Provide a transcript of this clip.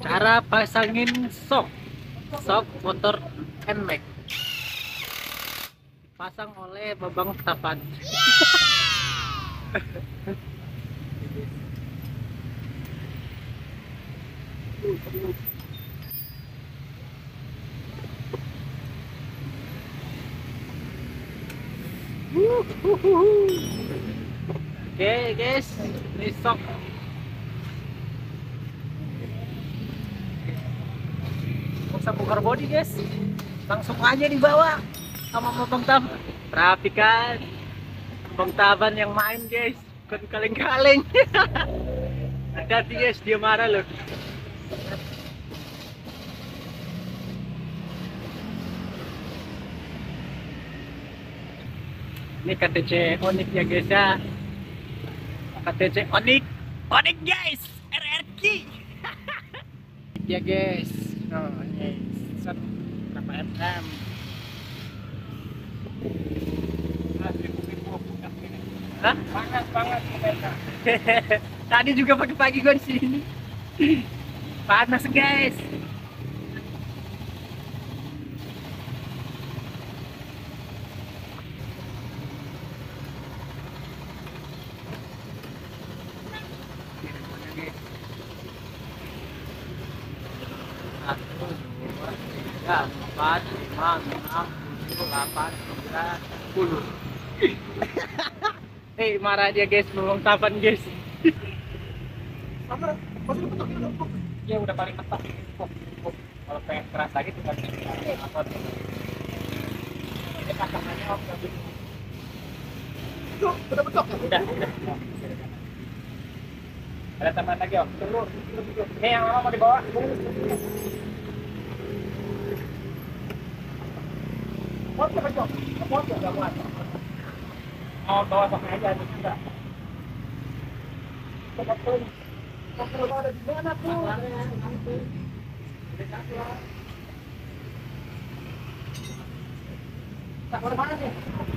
Cara pasangin sok motor NMAX dipasang oleh Babang Tapan. Oke guys, ini sok usah bongkar body guys, langsung aja dibawa sama Babang Tapan. Rapikan Bang Taban yang main guys, bukan kaleng-kaleng. Hati-hati guys, dia marah loh. Ini KTC Onyx ya guys ya. KTC Onyx guys, RRQ. Ya guys, oh ini set berapa mm? Hah? Panas banget mereka. Tadi juga pagi-pagi gua di sini. Panas guys. Satu, dua, tiga, empat, lima, enam, tujuh, delapan, sembilan, 10. Marah dia guys, belum tapan guys. Sama, masih dipetok dulu. Ya udah paling mentok. Kalau pengen keras lagi tinggal apa? Ini pasangannya om udah betul. Udah betok ya? Udah. Ada tambahan lagi om. Tunggu. Ini yang lama mau dibawa. Foto betul. Foto enggak muat. Oh, bawa pakai aja itu enggak. Betul. Kontrol ada di mana tuh? Tak mana nih?